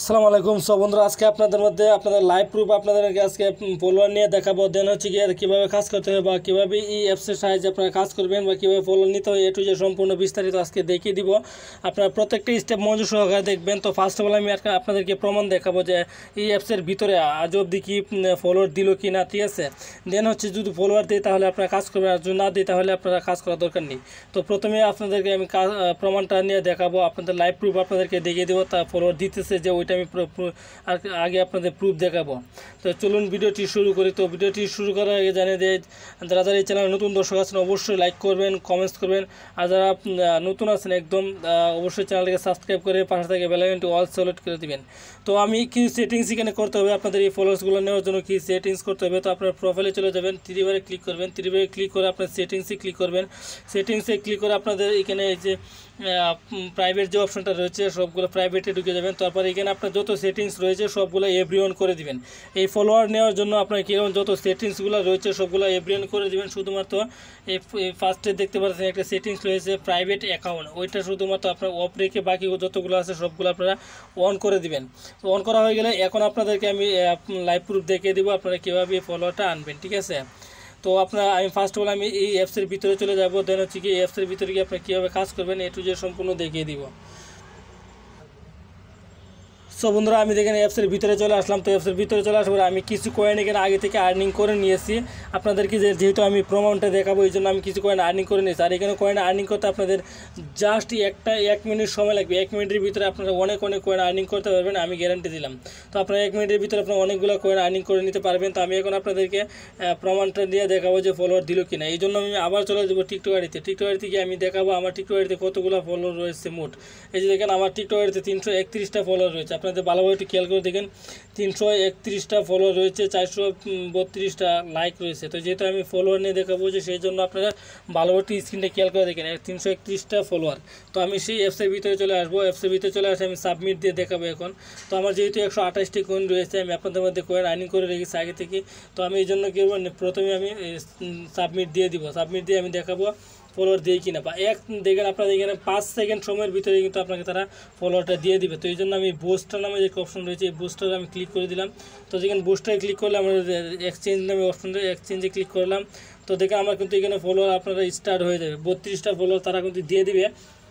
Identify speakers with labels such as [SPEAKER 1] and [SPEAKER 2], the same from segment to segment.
[SPEAKER 1] আসসালামু আলাইকুম। সব বন্ধুরা, আজকে আপনাদের মধ্যে আপনাদের লাইভ প্রুফ আপনাদেরকে আজকে ফলোয়ার নিয়ে দেখাবো। দেন হচ্ছে গিয়ে কীভাবে কাজ করতে হবে বা কীভাবে এই অ্যাপসের সাহায্যে আপনারা কাজ করবেন বা কীভাবে ফলোয়ার নিতে হয় এটু যে সম্পূর্ণ বিস্তারিত আজকে দেখিয়ে দিব। আপনারা প্রত্যেকটা স্টেপ মনোযোগ সহকারে দেখবেন। তো ফার্স্ট অফ অল আমি আপনাদেরকে প্রমাণ দেখাবো যে এই অ্যাপসের ভিতরে আজ অবধি কি ফলোয়ার দিল কি না, ঠিক আছে। দেন হচ্ছে যদি ফলোয়ার দিই তাহলে আপনারা কাজ করবেন, আর যদি না দিই তাহলে আপনারা কাজ করার দরকার নেই। তো প্রথমে আপনাদেরকে আমি প্রমাণটা নিয়ে দেখাবো, আপনাদের লাইভ প্রুফ আপনাদেরকে দেখিয়ে দেবো। তা ফলোয়ার দিতেছে যে ওইটা আমি আগে আপনাদের প্রুফ দেখাবো। তো চলুন ভিডিওটি শুরু করি। তো ভিডিওটি শুরু করার আগে জানিয়ে দেয়, যারা যারা এই চ্যানেলে নতুন দর্শক আছেন অবশ্যই লাইক করবেন, কমেন্টস করবেন। আর যারা নতুন আছেন একদম অবশ্যই চ্যানেলটাকে সাবস্ক্রাইব করে পাশে থেকে বেল আইকনটি অল সিলেক্ট করে দিবেন। তো আমি কি সেটিংস এখানে করতে হবে, আপনাদের এই ফলোয়ার্সগুলো নেওয়ার জন্য কি সেটিংস করতে হবে। তো আপনার প্রোফাইলে চলে যাবেন, তিনবারে ক্লিক করবেন, তিনবারে ক্লিক করে আপনার সেটিংসে ক্লিক করবেন। সেটিংসে ক্লিক করে আপনাদের এখানে এই যে প্রাইভেট যে অপশনটা রয়েছে সবগুলো প্রাইভেটে ঢুকে যাবেন। তারপর এখানে আপনার যত সেটিংস রয়েছে সবগুলো এভরিওয়ান করে দিবেন। এই ফলোয়ার নেওয়ার জন্য আপনার কীরকম যত সেটিংসগুলো রয়েছে সবগুলো এভরিওয়ান করে দিবেন। শুধুমাত্র এই ফার্স্টে দেখতে পাচ্ছেন একটা সেটিংস রয়েছে প্রাইভেট অ্যাকাউন্ট, ওইটা শুধুমাত্র আপনার অফ রেখে বাকি যতগুলো আছে সবগুলো আপনারা অন করে দিবেন। তো অন করা হয়ে গেলে এখন আপনাদেরকে আমি লাইভ প্রুফ দেখিয়ে দেবো আপনারা কীভাবে এই ফলোয়ারটা আনবেন, ঠিক আছে। তো আমি ফার্স্ট অফ অল আমি এই অ্যাপসের ভিতরে চলে যাব। দেন হচ্ছে কি এই অ্যাপসের ভিতরে গিয়ে আপনারা কীভাবে কাজ করবেন এটু যে সম্পূর্ণ দেখিয়ে দিব। সো বন্ধুরা, আমি দেখেন অ্যাপসের ভিতরে চলে আসলাম। তো অ্যাপসের ভিতরে চলে আসার পরে আমি কিছু কয়েন এখানে আগে থেকে আর্নিং করে নিয়েছি। আপনাদেরকে যেহেতু আমি প্রমাণটা দেখাবো এই জন্য আমি কিছু কয়েন আর্নিং করে নিয়েছি। আর এখানে কয়েন আর্নিং করতে আপনাদের জাস্ট 1 মিনিট সময় লাগবে। 1 মিনিটের ভিতরে আপনারা অনেক কয়েন আর্নিং করতে পারবেন, আমি গ্যারান্টি দিলাম। তো আপনারা 1 মিনিটের ভিতরে আপনারা অনেকগুলো কয়েন আর্নিং করে নিতে পারবেন। তো আমি এখন আপনাদেরকে প্রমাণটা দিয়ে দেখাবো যে ফলোয়ার দিল কিনা। এই জন্য আমি আবার চলে যাবো টিকটক আইডিতে। টিকটক আইডি থেকে আমি দেখাবো আমার টিকটক আইডিতে কতগুলো ফলোয়ার রয়েছে মোট। এই যে দেখেন আমার টিকটক আইডিতে 331টা ফলোয়ার রয়েছে। আপনাদের ভালোভাবে একটু খেয়াল করে দেখেন, 331টা ফলোয়ার রয়েছে, 432টা লাইক রয়েছে। তো যেহেতু আমি ফলোয়ার নিয়ে দেখাবো যে সেই জন্য আপনারা ভালোভাবে স্ক্রিনটা খেয়াল করে দেখেন 331টা ফলোয়ার। তো আমি সেই অ্যাপসের ভিতরে চলে আসবো। অ্যাপসের ভিতরে চলে আসে আমি সাবমিট দিয়ে দেখাবো এখন। তো আমার যেহেতু 128টি কয়েন রয়েছে, আমি আপনাদের মধ্যে কয়েন আর্নিং করে রেখেছি আগে থেকে। তো আমি এই জন্য কী করবো, প্রথমে আমি সাবমিট দিয়ে দিব। সাবমিট দিয়ে আমি দেখাবো ফলোয়ার দিয়ে কিনা। বা দেখেন আপনাদের এখানে 5 সেকেন্ড সময়ের ভিতরে কিন্তু আপনাকে তারা ফলোয়ারটা দিয়ে দিবে। তো এই জন্য আমি বুস্টার নামে যে অপশন রয়েছে এই বুস্টারে আমি ক্লিক করে দিলাম। তো যেখানে বুস্টারে ক্লিক করলে আমার এক্সচেঞ্জ নামে অপশন রয়েছে, এক্সচেঞ্জে ক্লিক করলাম। তো দেখেন আমার কিন্তু এখানে ফলোয়ার আপনারা স্টার্ট হয়ে যাবে, 32টা ফলোয়ার তারা কিন্তু দিয়ে দিবে।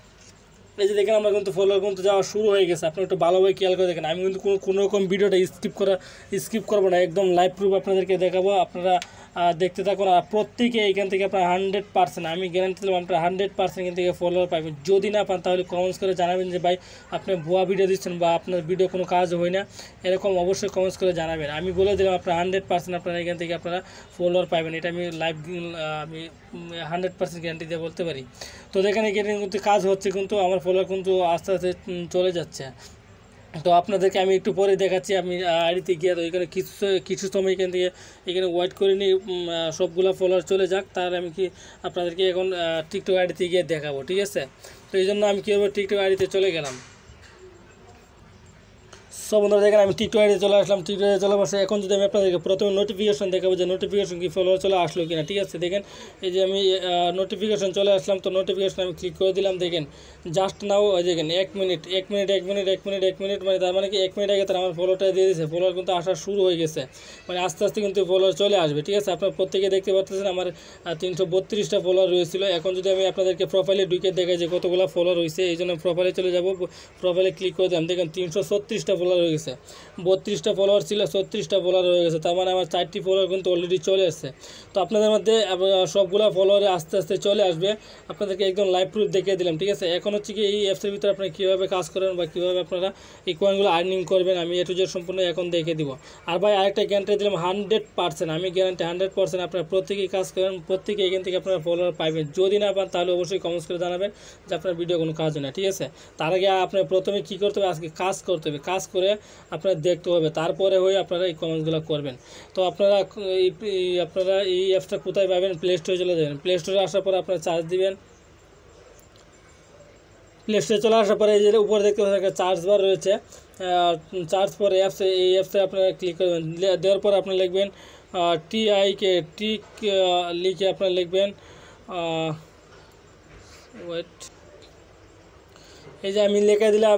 [SPEAKER 1] এই যে দেখেন আমার কিন্তু ফলোয়ার কিন্তু যাওয়া শুরু হয়ে গেছে। আপনি একটু ভালোভাবে খেয়াল করে দেখেন। আমি কিন্তু কোনো রকম ভিডিওটা স্কিপ করবো না, একদম লাইভ প্রুফ আপনাদেরকে দেখাবো। আপনারা দেখতে থাকুন। আর প্রত্যেকে এখান থেকে আপনার 100%, আমি গ্যারান্টি দিলাম আপনারা 100% এখান থেকে ফলোয়ার পাবেন। যদি না পান তাহলে কমেন্টস করে জানাবেন যে ভাই আপনি ভুয়া ভিডিও দিচ্ছেন বা আপনার ভিডিও কোনো কাজ হয় না, এরকম অবশ্যই কমেন্টস করে জানাবেন। আমি বলে দিলাম আপনার 100% আপনারা এখান থেকে আপনারা ফলোয়ার পাবেন। এটা আমি আমি 100% গ্যারান্টি দিয়ে বলতে পারি। তো দেখেন এখানে কিন্তু কাজ হচ্ছে, কিন্তু আমার ফলোয়ার কিন্তু আস্তে আস্তে চলে যাচ্ছে। তো আপনাদেরকে আমি একটু পরে দেখাচ্ছি। আমি আইডিতে গিয়ে তো এখানে কিছু সময় এখান থেকে এখানে ওয়েট করে নিই সবগুলো ফলোয়ার চলে যাক, তার আমি আপনাদেরকে এখন টিকটক আইডিতে গিয়ে দেখাবো, ঠিক আছে। তো এই জন্য আমি কী করবো, টিকটক আইডিতে চলে গেলাম। সব বন্ধুরা দেখেন আমি টিকটক আইডিতে চলে আসলাম। টিকটক আইডিতে চলে আসে এখন যদি আমি আপনাদেরকে প্রথমে নোটিফিকেশন দেখাবো যে নোটিফিকেশন কি ফলোয়ার চলে আসলো কিনা, ঠিক আছে। দেখেন এই যে আমি নোটিফিকেশন চলে আসলাম। তো নোটিফিকেশন আমি ক্লিক করে দিলাম। দেখেন জাস্ট নাও দেখেন 1 মিনিট মানে তার মানে কি 1 মিনিট আগে তার আমার ফলোটা দিয়ে দিয়েছে। ফলোয়ার কিন্তু আসা শুরু হয়ে গেছে, মানে আস্তে আস্তে কিন্তু ফলোয়ার চলে আসবে, ঠিক আছে। আপনারা প্রত্যেকে দেখতে পাচ্ছেন আমার 332টা ফলোয়ার রয়েছিল। এখন যদি আমি আপনাদেরকে প্রোফাইলে ঢুকে দেখাই যে কতগুলো ফলোয়ার হয়েছে, এই জন্য প্রোফাইলে চলে যাব। প্রোফাইলে ক্লিক করে দিলাম। দেখেন 336টা ফলোয়ার হয়ে গেছে। 32টা ফলোয়ার ছিল, 36টা ফলোয়ার হয়ে গেছে। তার মানে আমার 4টি ফলোয়ার কিন্তু অলরেডি চলে আসছে। তো আপনাদের মধ্যে সবগুলো ফলোয়ারে আস্তে আস্তে চলে আসবে। আপনাদেরকে একদম লাইভ প্রুফ দেখিয়ে দিলাম, ঠিক আছে। এখন হচ্ছে কি এই অ্যাপসের ভিতরে আপনারা কীভাবে কাজ করেন বা কীভাবে আপনারা এই কয়েনগুলো আর্নিং করবেন আমি এটু যে সম্পূর্ণ এখন দেখে দিব। আর ভাই আরেকটা গ্যারান্টি দিলাম 100%, আমি গ্যারান্টি 100% আপনারা প্রত্যেকেই কাজ করেন, প্রত্যেকে এখান থেকে আপনারা ফলোয়ার পাইবেন। যদি না পান তাহলে অবশ্যই কমেন্টস করে জানাবেন যে আপনার ভিডিও কোনো কাজ হয় না, ঠিক আছে। তার আগে আপনার প্রথমে কী করতে হবে, আজকে কাজ করতে হবে। কাজ করে আপনারা দেখতে হবে, তারপরে হয়ে আপনারা এই কমেন্টসগুলো করবেন। তো আপনারা এই অ্যাপসটা কোথায় পাবেন, প্লে স্টোরে চলে যাবেন। প্লে স্টোরে আসার পর আপনারা চার্জ দিবেন। প্লে স্টোরে চলে আসার পরে এই যে উপরে দেখতে পাচ্ছেন একটা চার্জ বার রয়েছে, চার্জ ফর অ্যাপস, এই অ্যাপসে আপনারা ক্লিক করবেন। দেওয়ার পর আপনারা লিখবেন টিক লিখে আপনারা লিখবেন ওয়েট এই যে আমি লিখে দিলাম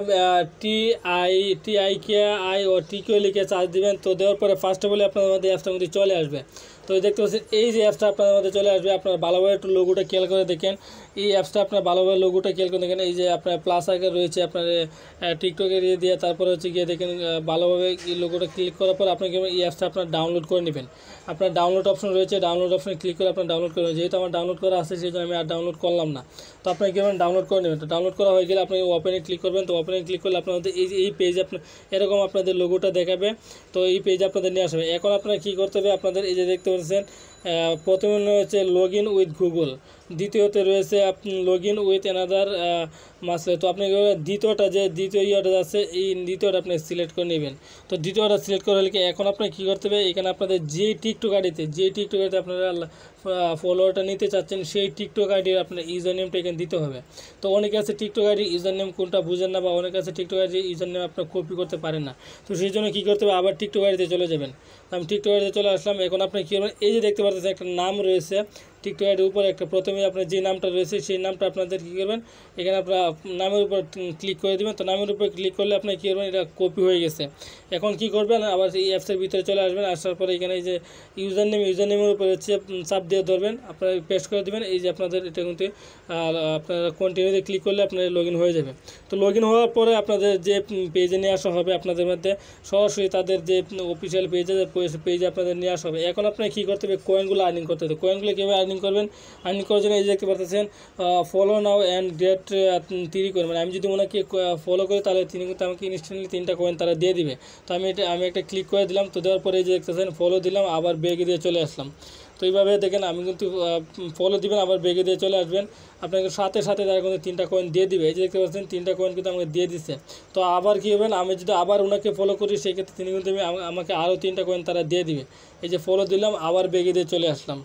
[SPEAKER 1] TIKI ও টিকিও লিখে চার্জ দিবেন। তো দেওয়ার পরে ফার্স্ট অফ অল আপনাদের মধ্যে অ্যাপসটার মধ্যে চলে আসবে। তো দেখতে পাচ্ছেন এই যে অ্যাপসটা আপনাদের মধ্যে চলে আসবে। আপনারা ভালোভাবে একটু লোগোটা খেয়াল করে দেখেন। এই অ্যাপসটা আপনার ভালোভাবে লোগোটা খেয়াল করে দেখেন। এই যে আপনার প্লাস আইকন রয়েছে আপনার টিকটকে দিয়ে তারপরে হচ্ছে গিয়ে দেখেন ভালোভাবে এই লোগোটা ক্লিক করার পর আপনি এই অ্যাপসটা আপনার ডাউনলোড করে নেবেন। আপনার ডাউনলোড অপশন রয়েছে, ডাউনলোড অপশনে ক্লিক করে আপনার ডাউনলোড করে, যেহেতু আমার ডাউনলোড করা আছে সেই জন্য আমি আর ডাউনলোড করলাম না। তো আপনি কীভাবে ডাউনলোড করে নেবেন? তো ডাউনলোড করা হয়ে গেলে আপনি ওপেনে ক্লিক করবেন। তো ওপেনে ক্লিক করলে আপনাদের এই পেজ আপনার এরকম আপনাদের লোগোটা দেখাবে। তো এই পেজ আপনাদের নিয়ে আসবে। এখন আপনারা কী করতে হবে, আপনাদের এই যে দেখতে পাচ্ছেন প্রথমে রয়েছে লগ ইন উইথ গুগল, দ্বিতীয়তে রয়েছে আপনি লগ ইন উইথ অ্যানাদার মাসলে। তো আপনি দ্বিতীয়টা যে দ্বিতীয় ইয়েটা আছে এই দ্বিতীয়টা আপনি সিলেক্ট করে নেবেন। তো দ্বিতীয়টা সিলেক্ট করে হলে এখন আপনার কী করতে হবে, এখানে আপনাদের যে টিকটক আইডিতে আপনারা ফলোয়ারটা নিতে চাচ্ছেন সেই টিকটক আইডির আপনার ইউজার নেমটা এখানে দিতে হবে। তো অনেকে আছে টিকটক আইডির ইউজার নেম কোনটা বুঝেন না, বা অনেকে আছে টিকটক আইডির ইউজার নেম আপনার কপি করতে পারেন না। তো সেই জন্য কী করতে হবে, আবার টিকটক আইডিতে চলে যাবেন। আমি টিকটক আইডিতে চলে আসলাম। এখন আপনি কী করবেন, এই যে দেখতে পাচ্ছেন একটা নাম রয়েছে টিকটক আইডির উপরে একটা, প্রথমে আপনার যে নামটা রয়েছে সেই নামটা আপনাদের কী করবেন, এখানে আপনার নামের উপর ক্লিক করে দেবেন। তো নামের উপর ক্লিক করলে আপনি কী করবেন, এটা কপি হয়ে গেছে। এখন কী করবেন, আবার এই অ্যাপসের ভিতরে চলে আসবেন। আসার পরে এখানে এই যে ইউজার নেমের উপরে হচ্ছে চাপ দিয়ে ধরবেন, আপনারা পেস্ট করে দেবেন। এই যে আপনাদের এটা কিন্তু আপনারা কন্টিনিউতে ক্লিক করলে আপনার লগ ইন হয়ে যাবে। তো লগ ইন হওয়ার পরে আপনাদের যে পেজে নিয়ে আসা হবে আপনাদের মধ্যে সরাসরি তাদের যে অফিসিয়াল পেজে আপনাদের নিয়ে আসা হবে। এখন আপনার কী করতে হবে, কয়েনগুলো আর্নিং করতে হবে। কয়েনগুলো কীভাবে আর্নিং করবেন, আর্নিং করার জন্য এই যে দেখতে পাচ্ছেন follow now and get 3 coin, মানে আমি যদি ওনাকে ফলো করি তাহলে তিনি কিন্তু আমাকে ইনস্ট্যান্টলি 3টা কয়েন তারা দিয়ে দিবে। তো আমি একটা ক্লিক করে দিলাম। তো দেওয়ার পরে এই যে দেখতেছেন ফলো দিলাম, আবার বেগে দিয়ে চলে আসলাম। তো এইভাবে দেখেন আমি কিন্তু ফলো দিবেন, আবার বেগে দিয়ে চলে আসবেন, আপনাকে সাথে সাথে তারা কিন্তু 3টা কয়েন দিয়ে দিবে। এই যে দেখতে পাচ্ছেন 3টা কয়েন কিন্তু আমাকে দিয়ে দিচ্ছে। তো আবার কী হবেন, আমি যদি আবার ওনাকে ফলো করি সেক্ষেত্রে তিনি কিন্তু আমাকে আরও 3টা কয়েন তারা দিয়ে দিবে। এই যে ফলো দিলাম, আবার বেগে দিয়ে চলে আসলাম,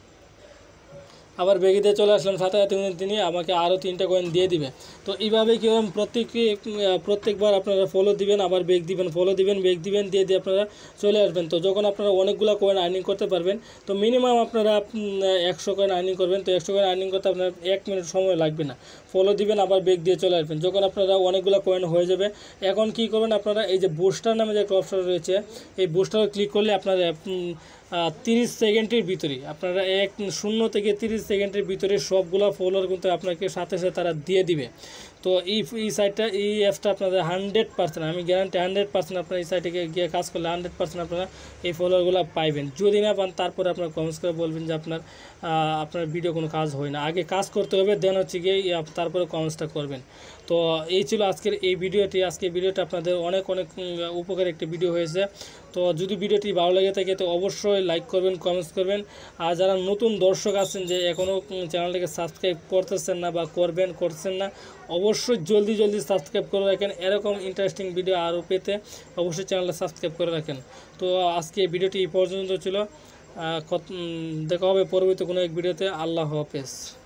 [SPEAKER 1] সাথে সাথে তিনি আমাকে আরও 3টা কয়েন দিয়ে দিবে। তো এইভাবে কী হবে, প্রত্যেকবার আপনারা ফলো দিবেন, আবার বেগ দিবেন, ফলো দিবেন, বেগ দিবেন, দিয়ে আপনারা চলে আসবেন। তো যখন আপনারা অনেকগুলো কয়েন আর্নিং করতে পারবেন, তো মিনিমাম আপনারা 100 কয়েন আর্নিং করবেন। তো 100 কয়েন আর্নিং করতে আপনার 1 মিনিট সময় লাগবে না। ফলো দিবেন, আবার বেগ দিয়ে চলে আসবেন। যখন আপনারা অনেকগুলো কয়েন হয়ে যাবে, এখন কী করবেন, আপনারা এই যে বুস্টার নামে যে একটা অপশন রয়েছে, এই বুস্টারে ক্লিক করলে আপনারা 30 সেকেন্ডের ভিতরেই আপনারা 0 থেকে 30 সেকেন্ডের ভিতরে সবগুলো ফলোয়ার কিন্তু আপনাকে সাথে সাথে তারা দিয়ে দিবে। তো এই সাইটটা, এই অ্যাপসটা আপনাদের 100%, আমি গ্যারান্টি 100% আপনারা এই সাইটে গিয়ে কাজ করলে 100% আপনারা এই ফলোয়ারগুলো পাইবেন। যদি না পান তারপরে আপনারা কমেন্টস করে বলবেন যে আপনার ভিডিও কোনো কাজ হয় না। আগে কাজ করতে হবে, দেন হচ্ছে গিয়ে তারপরে কমেন্টসটা করবেন। তো এই ছিল আজকের এই ভিডিওটি। আজকের ভিডিওটা আপনাদের অনেক উপকার একটি ভিডিও হয়েছে। তো যদি ভিডিওটি ভালো লেগে থাকে তো অবশ্যই লাইক করবেন, কমেন্টস করবেন। আর যারা নতুন দর্শক আছেন যে এখনও চ্যানেলটাকে সাবস্ক্রাইব করতেছেন না বা করছেন না, অবশ্যই জলদি সাবস্ক্রাইব করে রাখেন। এরকম ইন্টারেস্টিং ভিডিও আরও পেতে অবশ্যই চ্যানেলটা সাবস্ক্রাইব করে রাখেন। তো আজকে এই ভিডিওটি এই পর্যন্ত ছিল। দেখা হবে পরবর্তী কোনো এক ভিডিওতে। আল্লাহ হাফেজ।